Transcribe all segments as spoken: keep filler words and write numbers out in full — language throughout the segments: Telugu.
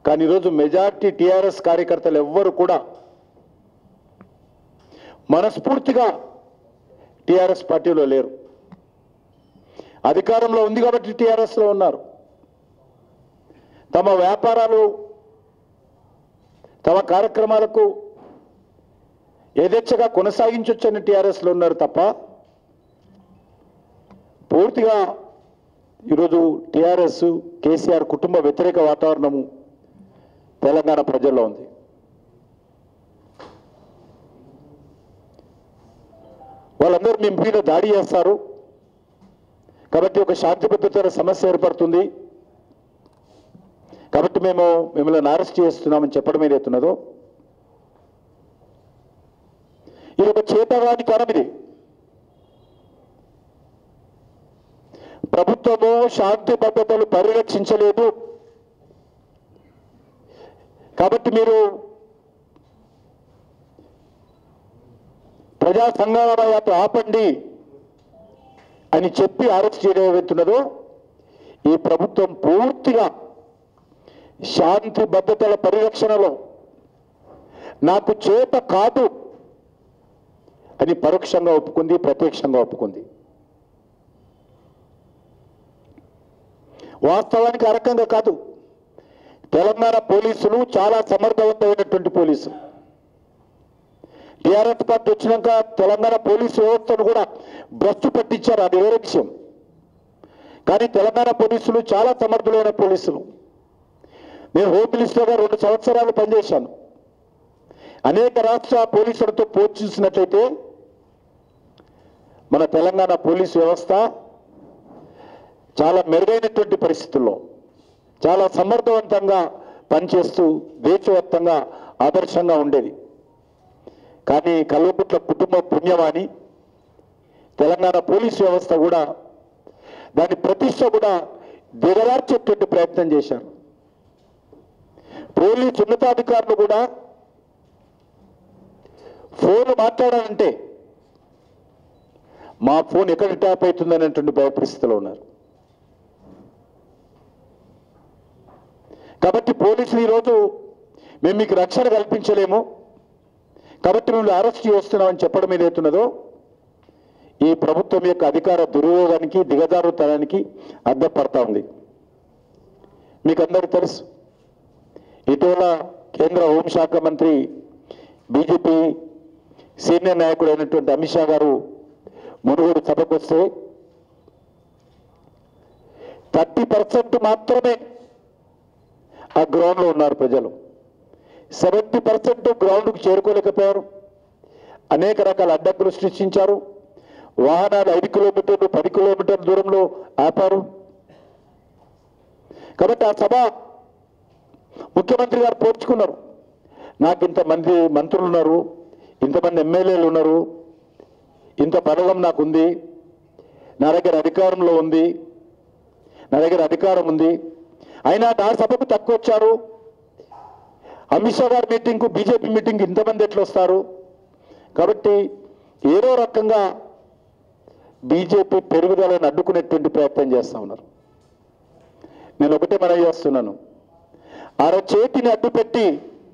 కానీ ఈరోజు మెజార్టీ టీఆర్ఎస్ కార్యకర్తలు ఎవ్వరు కూడా మనస్ఫూర్తిగా టీఆర్ఎస్ పార్టీలో లేరు. అధికారంలో ఉంది కాబట్టి టీఆర్ఎస్లో ఉన్నారు. తమ వ్యాపారాలు తమ కార్యక్రమాలకు యథేచ్ఛగా కొనసాగించొచ్చని టీఆర్ఎస్లో ఉన్నారు తప్ప పూర్తిగా ఈరోజు టీఆర్ఎస్ కేసీఆర్ కుటుంబ వ్యతిరేక వాతావరణము తెలంగాణ ప్రజల్లో ఉంది. వాళ్ళందరూ మీ మీద దాడి చేస్తారు కాబట్టి ఒక శాంతి భద్రతల సమస్య ఏర్పడుతుంది కాబట్టి మేము మిమ్మల్ని అరెస్ట్ చేస్తున్నామని చెప్పడం ఏదైతున్నదో ఇది ఒక చేతగాని కారణం. ఇది ప్రభుత్వము శాంతి భద్రతలు పరిరక్షించలేదు కాబట్టి మీరు ప్రజా సంఘాల యాత్ర ఆపండి అని చెప్పి అరెస్ట్ చేయడం ఏవైతున్నదో ఈ ప్రభుత్వం పూర్తిగా శాంతి భద్రతల పరిరక్షణలో నాకు చేత కాదు అని పరోక్షంగా ఒప్పుకుంది, ప్రత్యక్షంగా ఒప్పుకుంది. వాస్తవానికి ఆ రకంగా కాదు. తెలంగాణ పోలీసులు చాలా సమర్థవంతమైనటువంటి పోలీసులు. టీఆర్ఎస్ పార్టీ వచ్చినాక తెలంగాణ పోలీసు వ్యవస్థను కూడా భ్రష్టు పట్టించారు, అది వేరే విషయం. కానీ తెలంగాణ పోలీసులు చాలా సమర్థులైన పోలీసులు. నేను హోమ్ మినిస్టర్గా రెండు సంవత్సరాలు పనిచేశాను. అనేక రాష్ట్ర పోలీసులతో పోల్చినట్లయితే మన తెలంగాణ పోలీసు వ్యవస్థ చాలా మెరుగైనటువంటి పరిస్థితుల్లో చాలా సమర్థవంతంగా పనిచేస్తూ దేశవ్యాప్తంగా ఆదర్శంగా ఉండేది. కానీ కల్వకుట్ల కుటుంబ పుణ్యమాని తెలంగాణ పోలీసు వ్యవస్థ కూడా దాని ప్రతిష్ట కూడా దిగరార్చేటువంటి ప్రయత్నం చేశారు. పోలీసు ఉన్నతాధికారులు కూడా ఫోన్ మాట్లాడాలంటే మా ఫోన్ ఎక్కడ ట్యాప్ అవుతుంది అనేటువంటి భయ పరిస్థితిలో ఉన్నారు. కాబట్టి పోలీసులు ఈరోజు మేము మీకు రక్షణ కల్పించలేము కాబట్టి మిమ్మల్ని అరెస్ట్ చేస్తున్నామని చెప్పడం ఏదైతున్నదో ఈ ప్రభుత్వం యొక్క అధికార దుర్వినియోగానికి దిగజారుతనానికి అడ్డపడతా ఉంది. మీకు అందరికీ తెలుసు, ఇటీవల కేంద్ర హోంశాఖ మంత్రి బీజేపీ సీనియర్ నాయకుడు అయినటువంటి అమిత్ షా గారు మునుగోడు సభకు వస్తే థర్టీ పర్సెంట్ మాత్రమే ఆ గ్రౌండ్లో ఉన్నారు ప్రజలు. సెవెంటీ పర్సెంట్ గ్రౌండ్కు చేరుకోలేకపోయారు. అనేక రకాల అడ్డంకులు సృష్టించారు. వాహనాలు ఐదు కిలోమీటర్లు పది కిలోమీటర్ల దూరంలో ఆపారు. కాబట్టి ఆ సభ ముఖ్యమంత్రి గారు పోర్చుకున్నారు. నాకు ఇంతమంది మంత్రులు ఉన్నారు, ఇంతమంది ఎమ్మెల్యేలు ఉన్నారు, ఇంత బలగం నాకుంది, నా దగ్గర అధికారంలో ఉంది, నా దగ్గర అధికారం ఉంది, అయినా నా సభకు తక్కువ వచ్చారు. అమిత్ షా గారి మీటింగ్కు బీజేపీ మీటింగ్కి ఇంతమంది ఎట్లా వస్తారు? కాబట్టి ఏదో రకంగా బీజేపీ పెరుగుదలను అడ్డుకునేటువంటి ప్రయత్నం చేస్తూ ఉన్నారు. నేను ఒకటే మనవి చేస్తున్నాను, అర చేతిని అడ్డుపెట్టి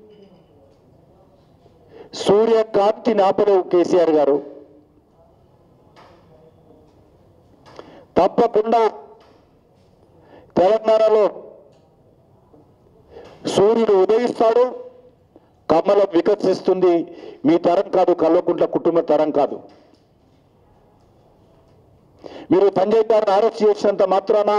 సూర్యకాంతి నాపలేవు కేసీఆర్ గారు. తప్పకుండా తెలంగాణలో సూర్యుడు ఉదయిస్తాడు, కమలం వికసిస్తుంది. మీ తరం కాదు, కల్వకుంట్ల కుటుంబ తరం కాదు. మీరు సంజయ్ గారిని అరెస్ట్ చేసినంత మాత్రాన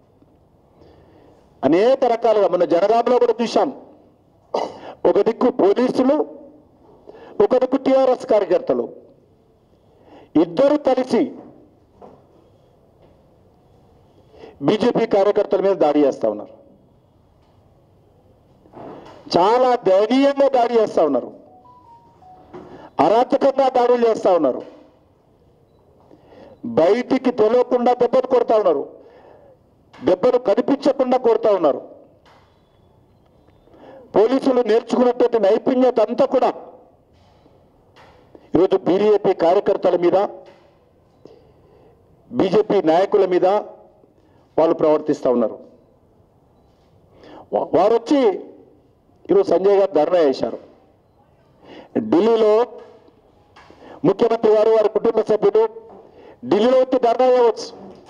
అనేక రకాలుగా మన జనగాంలో కూడా చూశాం. ఒక దిక్కు పోలీసులు, ఒక దిక్కు టీఆర్ఎస్ కార్యకర్తలు ఇద్దరు కలిసి బీజేపీ కార్యకర్తల మీద దాడి చేస్తూ ఉన్నారు. చాలా దయనీయంగా దాడి చేస్తూ ఉన్నారు. అరాచకంగా దాడులు చేస్తూ ఉన్నారు. బయటికి తెలియకుండా దెబ్బలు కొడతా ఉన్నారు. దెబ్బలు కనిపించకుండా కొడతా ఉన్నారు. పోలీసులు నేర్చుకున్నటువంటి నైపుణ్యత అంతా కూడా ఈరోజు బీజేపీ కార్యకర్తల మీద, బీజేపీ నాయకుల మీద వాళ్ళు ప్రవర్తిస్తూ ఉన్నారు. వారు వచ్చి ఈరోజు సంజయ్ గారు ధర్నా చేశారు. ఢిల్లీలో ముఖ్యమంత్రి గారు వారి కుటుంబ సభ్యులు ఢిల్లీలో వచ్చి ధర్నా చేయవచ్చు.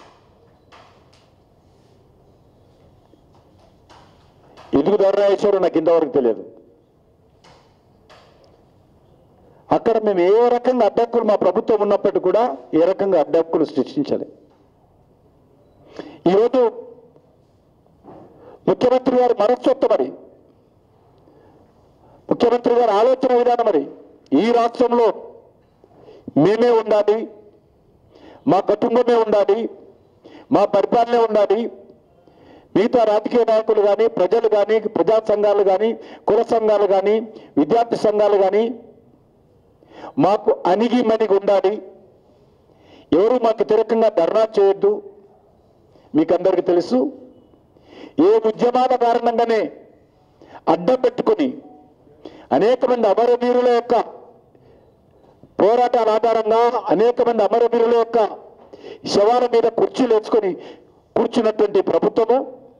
ఎందుకు ధర్నా చేశారో నాకు ఇంతవరకు తెలియదు. అక్కడ మేము ఏ రకంగా అడ్డంకులు, మా ప్రభుత్వం ఉన్నప్పటికీ కూడా ఏ రకంగా అడ్డంకులు సృష్టించాలి. ఈరోజు ముఖ్యమంత్రి గారి మనస్తత్వం మరి, ముఖ్యమంత్రి గారి ఆలోచన విధానం మరి, ఈ రాష్ట్రంలో మేమే ఉండాలి, మా కుటుంబమే ఉండాలి, మా పరిపాలనే ఉండాలి, మిగతా రాజకీయ నాయకులు కానీ, ప్రజలు కానీ, ప్రజా సంఘాలు కానీ, కుల సంఘాలు కానీ, విద్యార్థి సంఘాలు కానీ మాకు అణిగి మణిగి ఉండాలి, ఎవరు మాకు వ్యతిరేకంగా ధర్నా చేయొద్దు. మీకు అందరికీ తెలుసు, ఏ ఉద్యమాల కారణంగానే అడ్డం పెట్టుకుని అనేక మంది అమరవీరుల యొక్క పోరాటాల ఆధారంగా అనేక మంది అమరవీరుల యొక్క శవాల మీద కుర్చీలు వేసుకొని కూర్చున్నటువంటి ప్రభుత్వము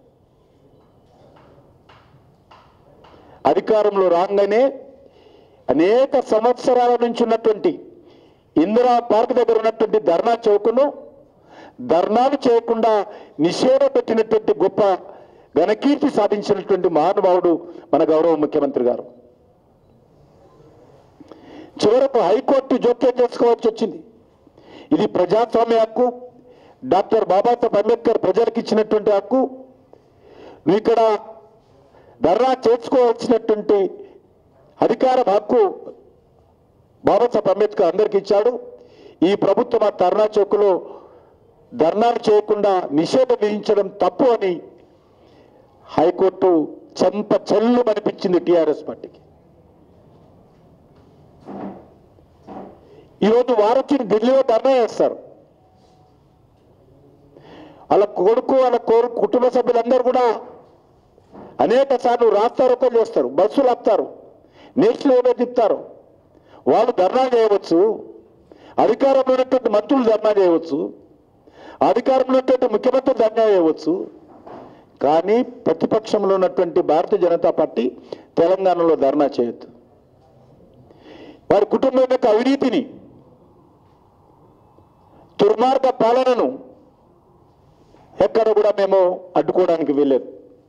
అధికారంలో రాగానే అనేక సంవత్సరాల నుంచి ఉన్నటువంటి ఇందిరా పార్క్ దగ్గర ఉన్నటువంటి ధర్నా చౌకను ధర్నాలు చేయకుండా నిషేధ పెట్టినటువంటి గొప్ప ఘనకీర్తి సాధించినటువంటి మహానుభావుడు మన గౌరవ ముఖ్యమంత్రి గారు. చివరకు హైకోర్టు జోక్యం చేసుకోవాల్సి వచ్చింది. ఇది ప్రజాస్వామ్య హక్కు, డాక్టర్ బాబాసాహెబ్ అంబేద్కర్ ప్రజలకు ఇచ్చినటువంటి హక్కు. ఇక్కడ ధర్నా చేసుకోవాల్సినటువంటి అధికారం హక్కు బాబాసాహెబ్ అంబేద్కర్ అందరికీ ఇచ్చాడు. ఈ ప్రభుత్వం ఆ ధర్నా చౌకలో ధర్నాలు చేయకుండా నిషేధం విధించడం తప్పు అని హైకోర్టు చెంప చెల్లు అనిపించింది టీఆర్ఎస్ పార్టీకి. ఈరోజు వారొచ్చి ఢిల్లీలో ధర్నా చేస్తారు. వాళ్ళ కొడుకు వాళ్ళ కుటుంబ సభ్యులందరూ కూడా అనేక సార్లు రాస్తారోకలు చేస్తారు, బస్సులు ఆపుతారు, నేషనల్ హైవే తిప్పుతారు. వాళ్ళు ధర్నా చేయవచ్చు, అధికారంలో ఉన్నటువంటి మంత్రులు ధర్నా చేయవచ్చు, అధికారంలో ఉన్నటువంటి ముఖ్యమంత్రి ధర్నా చేయవచ్చు. కానీ ప్రతిపక్షంలో ఉన్నటువంటి భారతీయ జనతా పార్టీ తెలంగాణలో ధర్నా చేయొద్దు. వారి కుటుంబం యొక్క అవినీతిని, దుర్మార్గ పాలనను ఎక్కడ కూడా మేము అడ్డుకోవడానికి వీల్లేదు.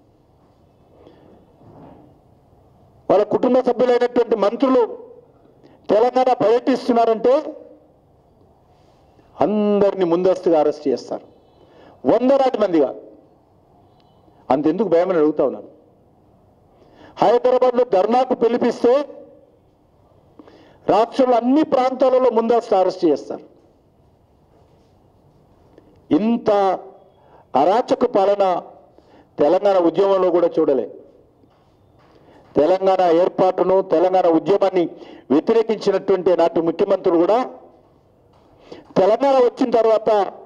వాళ్ళ కుటుంబ సభ్యులైనటువంటి మంత్రులు తెలంగాణ పర్యటిస్తున్నారంటే అందరినీ ముందస్తుగా అరెస్ట్ చేస్తారు, వందలాది మందిగా. అంతెందుకు భయమని అడుగుతా ఉన్నాను. హైదరాబాద్లో ధర్నాకు పిలిపిస్తే రాష్ట్రంలో అన్ని ప్రాంతాలలో ముందస్తు అరెస్ట్ చేస్తారు. ఇంత అరాచక పాలన తెలంగాణ ఉద్యమంలో కూడా చూడలే. తెలంగాణ ఏర్పాటును, తెలంగాణ ఉద్యమాన్ని వ్యతిరేకించినటువంటి నాటి ముఖ్యమంత్రులు కూడా తెలంగాణ వచ్చిన తర్వాత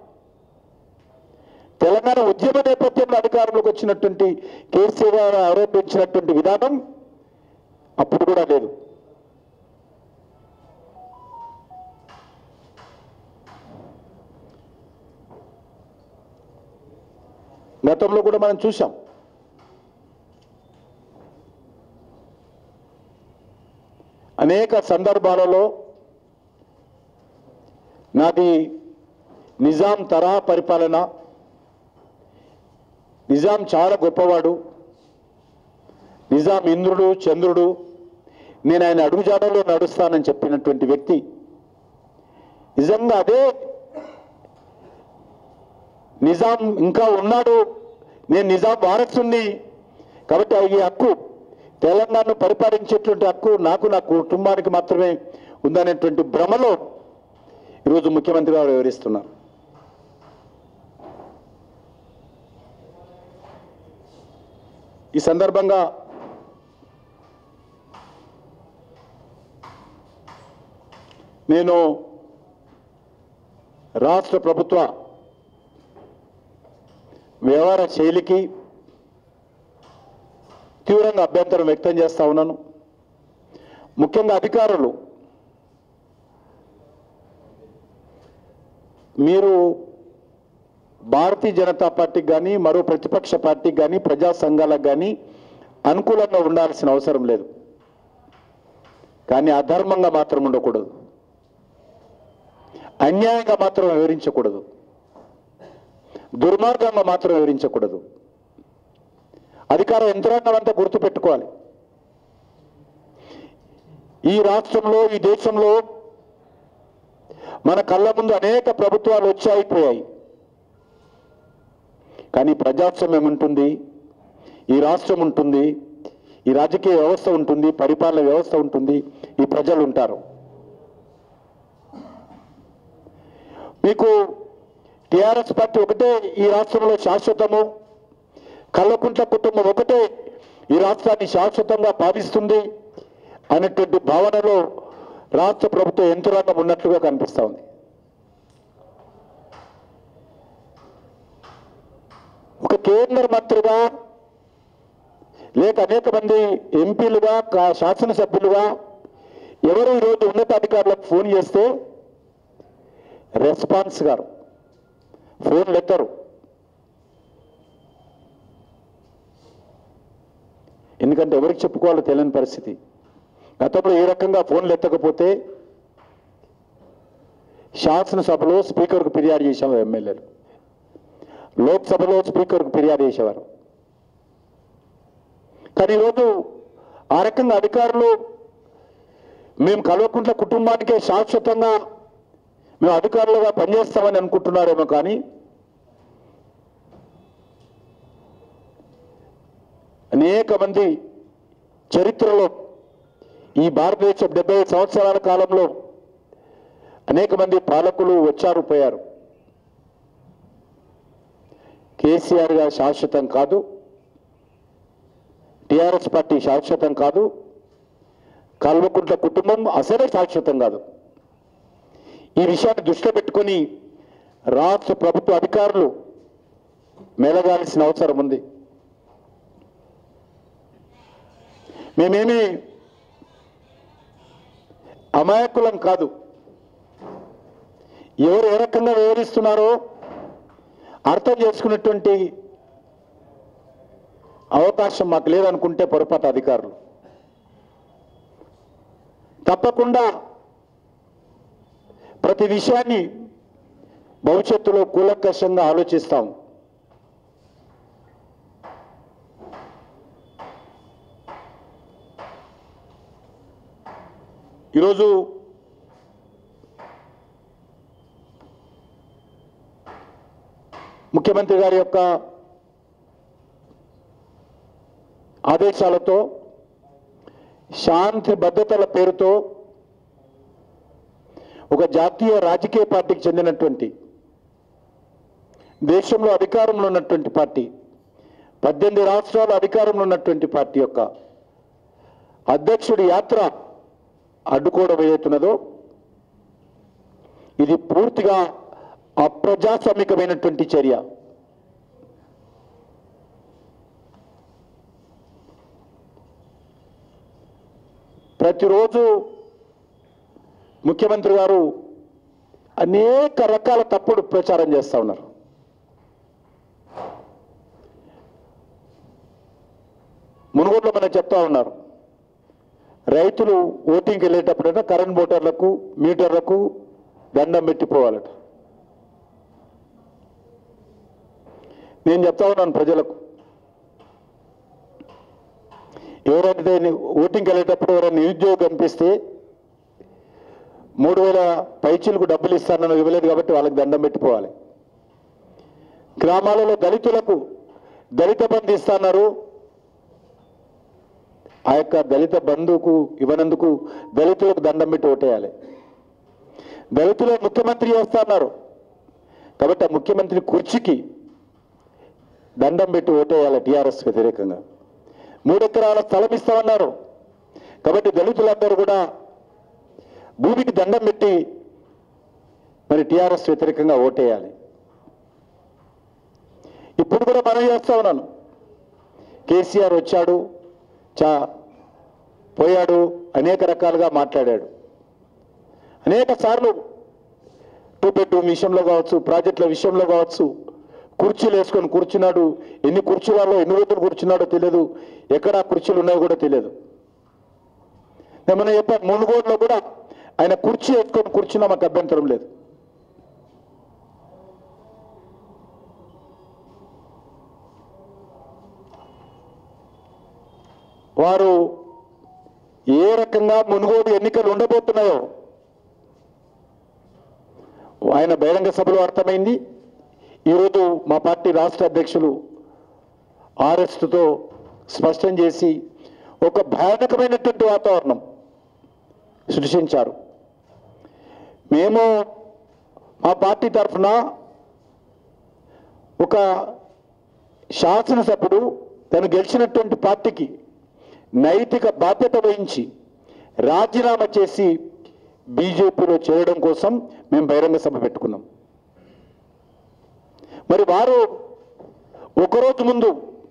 తెలంగాణ ఉద్యమ నేపథ్యంలో అధికారంలోకి వచ్చినటువంటి కేసీఆర్ ఆరోపించినటువంటి విధానం అప్పుడు కూడా లేదు. గతంలో కూడా మనం చూసాం. అనేక సందర్భాలలో నాది నిజాం తరహా పరిపాలన, నిజాం చాలా గొప్పవాడు, నిజాం ఇంద్రుడు చంద్రుడు, నేను ఆయన అడుగుజాడలో నడుస్తానని చెప్పినటువంటి వ్యక్తి నిజంగా అదే నిజాం ఇంకా ఉన్నాడు, నేను నిజాం వారసుని కాబట్టి ఈ హక్కు తెలంగాణను పరిపాలించేటువంటి హక్కు నాకు నా కుటుంబానికి మాత్రమే ఉందనేటువంటి భ్రమలో ఈరోజు ముఖ్యమంత్రి గారు వివరిస్తున్నారు. ఈ సందర్భంగా నేను రాష్ట్ర ప్రభుత్వ వ్యవహార శైలికి తీవ్రంగా అభ్యంతరం వ్యక్తం చేస్తా ఉన్నాను. ముఖ్యంగా అధికారులు మీరు భారతీయ జనతా పార్టీకి కానీ మరో ప్రతిపక్ష పార్టీకి కానీ ప్రజా సంఘాలకు కానీ అనుకూలంగా ఉండాల్సిన అవసరం లేదు, కానీ అధర్మంగా మాత్రం ఉండకూడదు, అన్యాయంగా మాత్రం వివరించకూడదు, దుర్మార్గంగా మాత్రం వివరించకూడదు. అధికార యంత్రాంగం అంతా గుర్తుపెట్టుకోవాలి. ఈ రాష్ట్రంలో, ఈ దేశంలో మన కళ్ళ ముందు అనేక ప్రభుత్వాలు వచ్చాయిపోయాయి, కానీ ప్రజాస్వామ్యం ఉంటుంది, ఈ రాష్ట్రం ఉంటుంది, ఈ రాజకీయ వ్యవస్థ ఉంటుంది, పరిపాలన వ్యవస్థ ఉంటుంది, ఈ ప్రజలు ఉంటారు. మీకు టీఆర్ఎస్ పార్టీ ఒకటే ఈ రాష్ట్రంలో శాశ్వతము, కల్వకుంట్ల కుటుంబం ఒకటే ఈ రాష్ట్రాన్ని శాశ్వతంగా పాలిస్తుంది అనేటువంటి భావనలో రాష్ట్ర ప్రభుత్వ యంత్రాంగం ఉన్నట్లుగా కనిపిస్తూ ఉంది. ఒక కేంద్ర మంత్రిగా లేక అనేక మంది ఎంపీలుగా, శాసనసభ్యులుగా ఎవరు ఈరోజు ఉన్నతాధికారులకు ఫోన్ చేస్తే రెస్పాన్స్ గారు ఫోన్లు ఎత్తరు. ఎందుకంటే ఎవరికి చెప్పుకోవాలో తెలియని పరిస్థితి. గతంలో ఏ రకంగా ఫోన్లు ఎత్తకపోతే శాసనసభలో స్పీకర్కు ఫిర్యాదు చేసేవారు, ఎమ్మెల్యేలు లోక్సభలో స్పీకర్కు ఫిర్యాదు చేసేవారు. కానీ ఈరోజు ఆ రకంగా అధికారులు మేము కల్వకుంట్ల కుటుంబానికే శాశ్వతంగా మేము అధికారులుగా పనిచేస్తామని అనుకుంటున్నారేమో, కానీ అనేక మంది చరిత్రలో ఈ భారతదేశం డెబ్బై సంవత్సరాల కాలంలో అనేక మంది పాలకులు వచ్చారు, పోయారు. కేసీఆర్ గారు శాశ్వతం కాదు, టీఆర్ఎస్ పార్టీ శాశ్వతం కాదు, కల్వకుంట్ల కుటుంబం అసలే శాశ్వతం కాదు. ఈ విషయాన్ని దృష్టిలో పెట్టుకొని రాష్ట్ర ప్రభుత్వ అధికారులు మెలగాల్సిన అవసరం ఉంది. మేమేమి అమాయకులం కాదు. ఎవరు ఏ రకంగా వివరిస్తున్నారో అర్థం చేసుకునేటువంటి అవకాశం మాకు లేదనుకుంటే పొరపాటు అధికారులు. తప్పకుండా ప్రతి విషయాన్ని భవిష్యత్తులో కూలంకషంగా ఆలోచిస్తాం. ఈరోజు ముఖ్యమంత్రి గారి యొక్క ఆదేశాలతో శాంతి భద్రతల పేరుతో ఒక జాతీయ రాజకీయ పార్టీకి చెందినటువంటి, దేశంలో అధికారంలో ఉన్నటువంటి పార్టీ, పద్దెనిమిది రాష్ట్రాలు అధికారంలో ఉన్నటువంటి పార్టీ యొక్క అధ్యక్షుడి యాత్ర అడ్డుకోవడం ఏదైతున్నదో ఇది పూర్తిగా అప్రజాస్వామికమైనటువంటి చర్య. ప్రతిరోజు ముఖ్యమంత్రి గారు అనేక రకాల తప్పుడు ప్రచారం చేస్తూ ఉన్నారు. మునుగోడులో మనం చెప్తా ఉన్నారు, రైతులు ఓటింగ్కి వెళ్ళేటప్పుడైనా కరెంట్ మోటార్లకు, మీటర్లకు దండం పెట్టిపోవాలట. నేను చెప్తా ఉన్నాను ప్రజలకు, ఎవరైతే ఓటింగ్కి వెళ్ళేటప్పుడు ఎవరైనా నిరుద్యోగం కనిపిస్తే మూడు వేల పైచీలకు డబ్బులు ఇస్తానని ఇవ్వలేదు కాబట్టి వాళ్ళకి దండం పెట్టిపోవాలి. గ్రామాలలో దళితులకు దళిత బంధు ఇస్తున్నారు, ఆ యొక్క దళిత బంధువుకు ఇవ్వనందుకు దళితులకు దండం పెట్టి ఓటేయాలి. దళితులకు ముఖ్యమంత్రి చేస్తున్నారు కాబట్టి ఆ ముఖ్యమంత్రి కుర్చీకి దండం పెట్టి ఓటేయాలి టీఆర్ఎస్ వ్యతిరేకంగా. మూడు ఎకరాల స్థలం ఇస్తామన్నారు కాబట్టి దళితులందరూ కూడా భూమికి దండం పెట్టి మరి టీఆర్ఎస్ వ్యతిరేకంగా ఓటేయాలి. ఇప్పుడు కూడా మనం చేస్తా ఉన్నాను, కేసీఆర్ వచ్చాడు, చా పోయాడు, అనేక రకాలుగా మాట్లాడాడు. అనేక సార్లు టూ బెడ్రూమ్ విషయంలో కావచ్చు, ప్రాజెక్టుల విషయంలో కావచ్చు, కుర్చీలు వేసుకొని కూర్చున్నాడు. ఎన్ని కుర్చీలలో ఎన్ని రోజులు కూర్చున్నాడో తెలియదు, ఎక్కడ కుర్చీలు ఉన్నాయో కూడా తెలియదు. ఏమన్నా చెప్పాను, మునుగోడులో కూడా ఆయన కుర్చీ వేసుకొని కూర్చున్నా మాకు అభ్యంతరం లేదు. వారు ఏ రకంగా మునుగోడు ఎన్నికలు ఉండబోతున్నాయో ఆయన బహిరంగ సభలో అర్థమైంది. ఈరోజు మా పార్టీ రాష్ట్ర అధ్యక్షులు ఆర్ఎస్తో స్పష్టం చేసి ఒక భయానకమైనటువంటి వాతావరణం సృష్టించారు. మేము మా పార్టీ తరఫున ఒక శాసనసభ్యుడు తను గెలిచినటువంటి పార్టీకి నైతిక బాధ్యత వహించి రాజీనామా చేసి బీజేపీలో చేరడం కోసం మేము బహిరంగ సభ పెట్టుకున్నాం. మరి వారు ఒకరోజు ముందు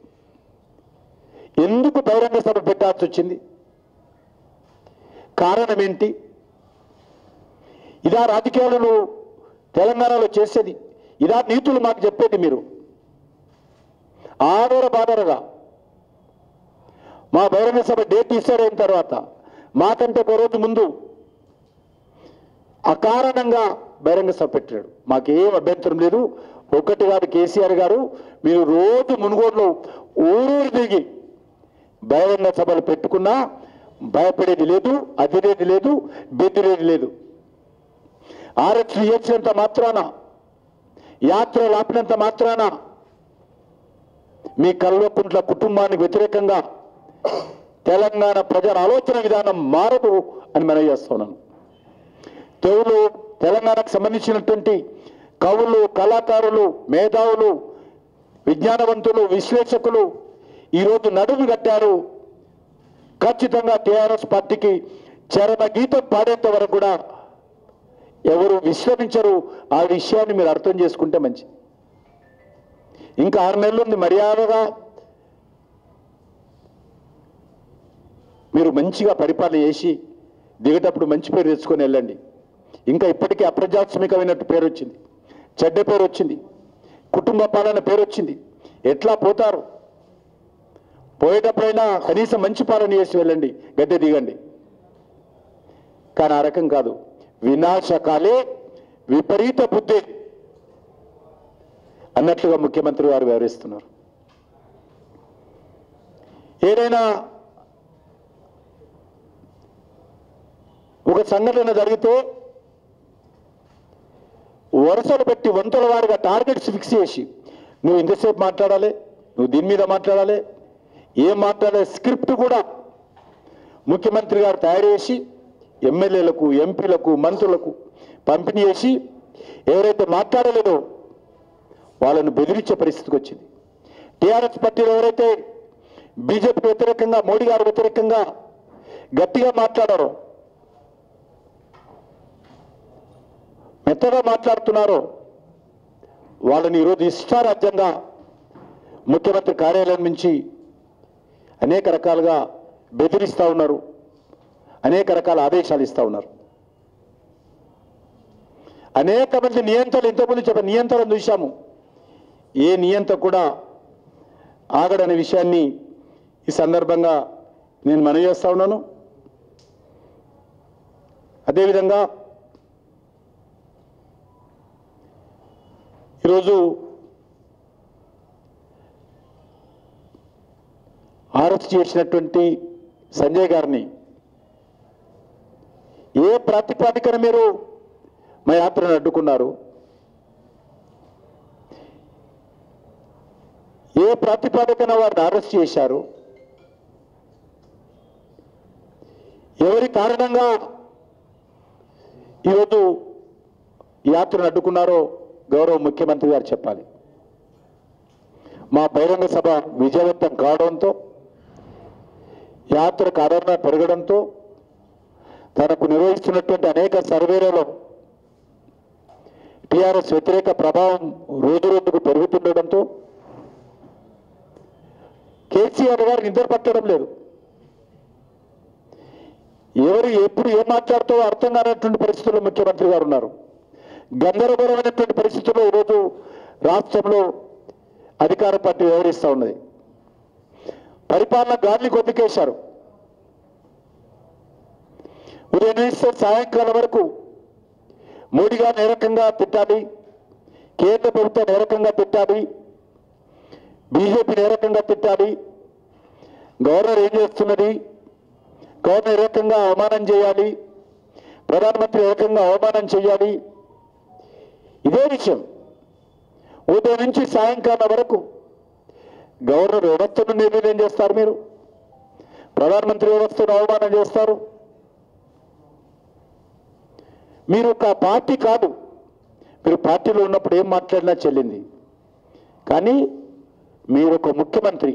ఎందుకు బహిరంగ సభ పెట్టాల్సి వచ్చింది? కారణం ఏంటి? ఇదా రాజకీయాలను తెలంగాణలో చేసేది? ఇదా నీతులు మాకు చెప్పేది? మీరు ఆదర బాదరగా మా బహిరంగ సభ డేట్ ఇస్తారైన తర్వాత మాకంటే ఒక రోజు ముందు అకారణంగా బహిరంగ సభ పెట్టాడు. మాకేం అభ్యంతరం లేదు. ఒకటి కాదు, కేసీఆర్ గారు మీరు రోజు మునుగోడులో ఊరూరు తిరిగి బహిరంగ సభలు పెట్టుకున్నా భయపడేది లేదు, అదిరేది లేదు, బెదిరేది లేదు. ఆర్ఎస్ చేసినంత మాత్రాన, యాత్రలు ఆపినంత మాత్రాన మీ కల్వకుంట్ల కుటుంబానికి వ్యతిరేకంగా తెలంగాణ ప్రజల ఆలోచన విధానం మారదు అని మనం చేస్తున్నాను. తెలుగు తెలంగాణకు సంబంధించినటువంటి కవులు, కళాకారులు, మేధావులు, విజ్ఞానవంతులు, విశ్లేషకులు ఈరోజు నడుము కట్టారు. ఖచ్చితంగా టీఆర్ఎస్ పార్టీకి చరమ గీతం పాడేంత వరకు కూడా ఎవరు విశ్రమించరు. ఆ విషయాన్ని మీరు అర్థం చేసుకుంటే మంచి. ఇంకా ఆరు నెలలు ఉంది. మర్యాదగా మీరు మంచిగా పరిపాలన చేసి దిగేటప్పుడు మంచి పేరు తెచ్చుకొని వెళ్ళండి. ఇంకా ఇప్పటికీ అప్రజాస్మికమైనట్టు పేరు వచ్చింది, చెడ్డ పేరు వచ్చింది, కుటుంబ పాలన పేరు వచ్చింది. ఎట్లా పోతారు? పోయేటప్పుడైనా కనీసం మంచి పాలన చేసి వెళ్ళండి, గద్దె దిగండి. కానీ ఆ రకం కాదు. వినాశకాలే విపరీత బుద్ధి అన్నట్లుగా ముఖ్యమంత్రి గారు వ్యవహరిస్తున్నారు. ఏదైనా ఒక సంఘటన జరిగితే వరుసలు పెట్టి వంతుల వారిగా టార్గెట్స్ ఫిక్స్ చేసి నువ్వు ఇంతసేపు మాట్లాడాలి, నువ్వు దీని మీద మాట్లాడాలి, ఏం మాట్లాడే స్క్రిప్ట్ కూడా ముఖ్యమంత్రి గారు తయారు చేసి ఎమ్మెల్యేలకు, ఎంపీలకు, మంత్రులకు పంపిణీ చేసి ఎవరైతే మాట్లాడలేదో వాళ్ళను బెదిరించే పరిస్థితికి వచ్చింది. టీఆర్ఎస్ పార్టీలో ఎవరైతే బీజేపీ వ్యతిరేకంగా, మోడీ గారు వ్యతిరేకంగా గట్టిగా మాట్లాడారో, మెత్తగా మాట్లాడుతున్నారో వాళ్ళని ఈరోజు ఇష్టారాజ్యంగా ముఖ్యమంత్రి కార్యాలయం నుంచి అనేక రకాలుగా బెదిరిస్తూ ఉన్నారు, అనేక రకాల ఆదేశాలు ఇస్తూ ఉన్నారు. అనేక మంది నియంత్రణలు, ఇంతకుముందు చెప్పిన నియంత్రణ చూశాము. ఏ నియంత కూడా ఆగడనే విషయాన్ని ఈ సందర్భంగా నేను మనవి చేస్తూ ఉన్నాను. అదేవిధంగా ఈరోజు అరెస్ట్ చేసినటువంటి సంజయ్ గారిని ఏ ప్రాతిపదికన మీరు మా యాత్రను అడ్డుకున్నారు? ఏ ప్రాతిపదికన వారిని అరెస్ట్ చేశారు? ఎవరి కారణంగా ఈరోజు యాత్రను అడ్డుకున్నారో గౌరవ ముఖ్యమంత్రి గారు చెప్పాలి. మా బహిరంగ సభ విజయవంతం కావడంతో, యాత్రకు ఆదరణ పెరగడంతో, తనకు నిర్వహిస్తున్నటువంటి అనేక సర్వేలలో టీఆర్ఎస్ వ్యతిరేక ప్రభావం రోజు రోజుకు పెరుగుతుండడంతో కేసీఆర్ గారు నిద్ర పట్టడం లేదు. ఎవరు ఎప్పుడు ఏం మాట్లాడుతూ అర్థం కానటువంటి పరిస్థితుల్లో ముఖ్యమంత్రి గారు ఉన్నారు. గందరగోళమైనటువంటి పరిస్థితుల్లో ఈరోజు రాష్ట్రంలో అధికార పార్టీ వ్యవహరిస్తూ ఉన్నది. పరిపాలన గాలిని కొద్దికేశారు. ఉదయం నుంచి సాయంకాలం వరకు మోడీ గారిని ఏ రకంగా తిట్టాలి, కేంద్ర ప్రభుత్వాన్ని ఏ రకంగా తిట్టాలి, బీజేపీని ఏ రకంగా తిట్టాలి, గవర్నర్ ఏం చేస్తున్నది, గవర్నర్ ఏ రకంగా అవమానం చేయాలి, ప్రధానమంత్రి ఏ రకంగా అవమానం చేయాలి, ఇదే విషయం ఉదయం నుంచి సాయంకాలం వరకు. గవర్నర్ వ్యవస్థను నిర్ణయం చేస్తారు, మీరు ప్రధానమంత్రి వ్యవస్థను అవమానం చేస్తారు. మీరు ఒక పార్టీ కాదు, మీరు పార్టీలో ఉన్నప్పుడు ఏం మాట్లాడినా చెల్లింది. కానీ మీరు ఒక ముఖ్యమంత్రి,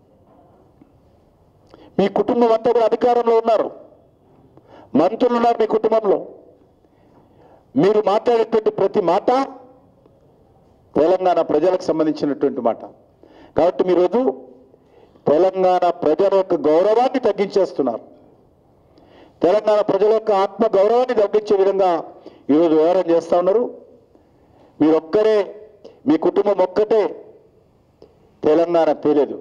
మీ కుటుంబం అంతా కూడా అధికారంలో ఉన్నారు, మంత్రులు ఉన్నారు మీ కుటుంబంలో. మీరు మాట్లాడేటువంటి ప్రతి మాట తెలంగాణ ప్రజలకు సంబంధించినటువంటి మాట. కాబట్టి మీరోజు తెలంగాణ ప్రజల యొక్క గౌరవాన్ని తగ్గించేస్తున్నారు. తెలంగాణ ప్రజల యొక్క ఆత్మ గౌరవాన్ని తగ్గించే విధంగా ఈరోజు వ్యవహారం చేస్తూ ఉన్నారు. మీరొక్కరే, మీ కుటుంబం ఒక్కటే తెలంగాణ తెలియదు.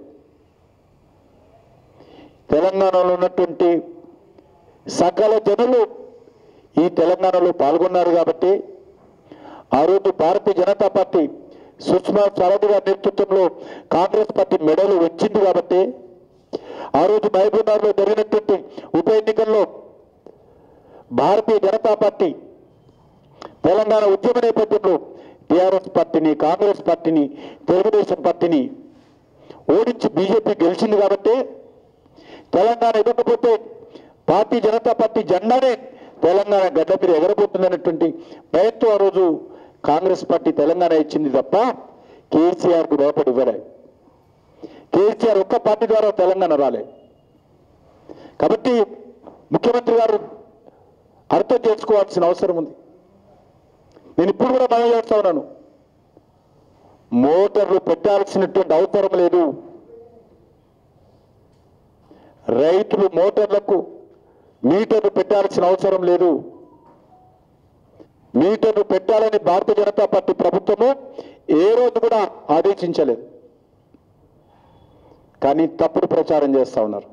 తెలంగాణలో ఉన్నటువంటి సకల జనులు ఈ తెలంగాణలో పాల్గొన్నారు కాబట్టి ఆ రోజు భారతీయ జనతా పార్టీ సుష్మా స్వరాజ్ గారి నేతృత్వంలో కాంగ్రెస్ పార్టీ మెడలు వచ్చింది కాబట్టి ఆ రోజు మహబూబ్నగర్లో జరిగినటువంటి ఉప ఎన్నికల్లో భారతీయ జనతా పార్టీ తెలంగాణ ఉద్యమ నేపథ్యంలో టీఆర్ఎస్ పార్టీని, కాంగ్రెస్ పార్టీని, తెలుగుదేశం పార్టీని ఓడించి బీజేపీ గెలిచింది కాబట్టి తెలంగాణ ఇవ్వకపోతే భారతీయ జనతా పార్టీ జెండానే తెలంగాణ గడ్డ మీద ఎగరబోతుందనేటువంటి ప్రయత్నం ఆ రోజు కాంగ్రెస్ పార్టీ తెలంగాణ ఇచ్చింది తప్ప కేసీఆర్కు భయపడి ఇవ్వలే. కేసీఆర్ ఒక్క పార్టీ ద్వారా తెలంగాణ రాలే. కాబట్టి ముఖ్యమంత్రి గారు అర్థం చేసుకోవాల్సిన అవసరం ఉంది. నేను ఇప్పుడు కూడా మనం చేస్తా ఉన్నాను, మోటార్లు పెట్టాల్సినటువంటి అవసరం లేదు. రైతులు మోటార్లకు మీటర్లు పెట్టాల్సిన అవసరం లేదు. మీటర్లు పెట్టాలని భారతీయ జనతా పార్టీ ప్రభుత్వము ఏ రోజు కూడా ఆదేశించలేదు. కానీ తప్పుడు ప్రచారం చేస్తూ ఉన్నారు.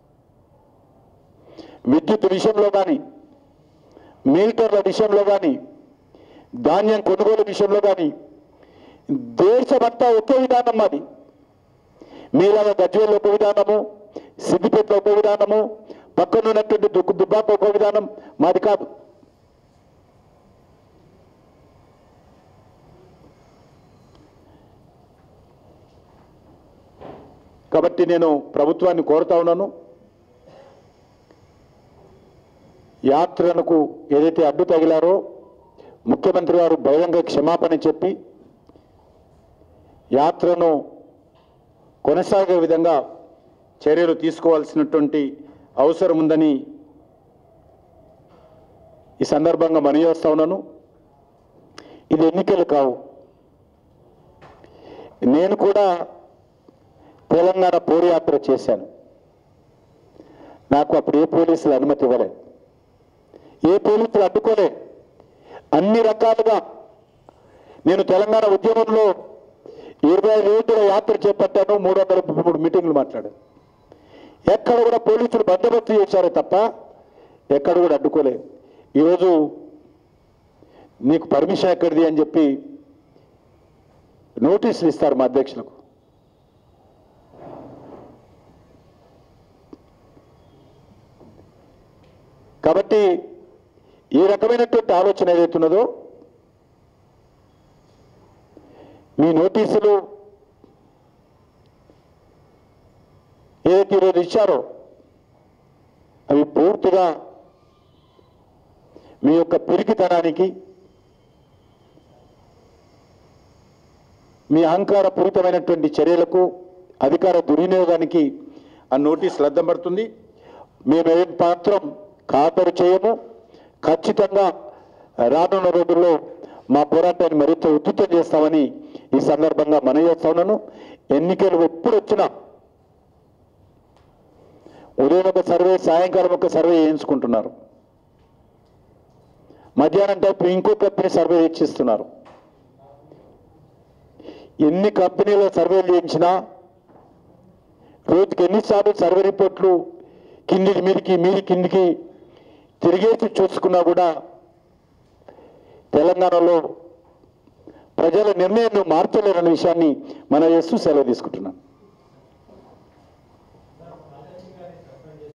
విద్యుత్ విషయంలో కానీ, మీటర్ల విషయంలో కానీ, ధాన్యం కొనుగోలు విషయంలో కానీ దేశమంతా ఒకే విధానం. మాది మీలాగా గజ్వేల్లో ఒక విధానము, సిద్దిపేటలో ఒక విధానము, పక్కన ఉన్నటువంటి దుక్కు దుబ్బాక ఒక విధానం, మాది కాదు. కాబట్టి నేను ప్రభుత్వాన్ని కోరుతా ఉన్నాను, యాత్రలకు ఏదైతే అడ్డు తగిలారో ముఖ్యమంత్రి గారు బహిరంగ క్షమాపణ చెప్పి యాత్రను కొనసాగే విధంగా చర్యలు తీసుకోవాల్సినటువంటి అవసరం ఉందని ఈ సందర్భంగా మనవి చేస్తా ఉన్నాను. ఇది ఎన్నికలు కావు. నేను కూడా తెలంగాణ పోరాయాత్ర చేశాను. నాకు అప్పుడు ఏ పోలీసులు అనుమతి ఇవ్వలే, ఏ పోలీసులు అడ్డుకోలే. అన్ని రకాలుగా నేను తెలంగాణ ఉద్యమంలో ఇరవై ఐదు రోజుల యాత్ర చేపట్టాను, మూడు వందల ముప్పై మూడు మీటింగ్లు మాట్లాడాను. ఎక్కడ కూడా పోలీసులు బందోబస్తు చేశారే తప్ప ఎక్కడ కూడా అడ్డుకోలేదు. ఈరోజు నీకు పర్మిషన్ ఎక్కడిది అని చెప్పి నోటీసులు ఇస్తారు మా అధ్యక్షులకు. కాబట్టి ఈ రకమైనటువంటి ఆలోచన ఏదైతున్నదో, మీ నోటీసులు ఏదైతే ఈరోజు ఇచ్చారో అవి పూర్తిగా మీ యొక్క పిరికితనానికి, మీ అహంకారపూరితమైనటువంటి చర్యలకు, అధికార దుర్వినియోగానికి ఆ నోటీసులు అద్దం పడుతుంది. మేము ఏం మాత్రం ఖాతరు చేయము. ఖచ్చితంగా రానున్న రోజుల్లో మా పోరాటాన్ని మరింత ఉధృతం చేస్తామని ఈ సందర్భంగా మనవి చేస్తా ఉన్నాను. ఎన్నికలు ఎప్పుడు వచ్చినా ఉదయం ఒక సర్వే, సాయంకాలం ఒక సర్వే చేయించుకుంటున్నారు. మధ్యాహ్నం టైపు ఇంకో కంపెనీ సర్వే ఇచ్చిస్తున్నారు. ఎన్ని కంపెనీలో సర్వేలు చేయించినా, రోజుకి ఎన్నిసార్లు సర్వే రిపోర్ట్లు కిందికి మీదికి మీది కిందికి తిరిగేసి చూసుకున్నా కూడా తెలంగాణలో ప్రజల నిర్ణయాన్ని మార్చలేరన్న విషయాన్ని మనం చేస్తూ సెలవు తీసుకుంటున్నాం.